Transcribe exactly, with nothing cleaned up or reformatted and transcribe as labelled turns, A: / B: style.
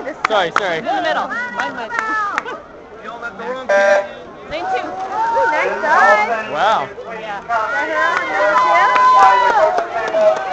A: this
B: Sorry,
A: side.
B: sorry.
C: In the middle. Mine went. Lane two.
A: Ooh, nice dive.
B: Wow.
C: Yeah.
A: Is that her on number two?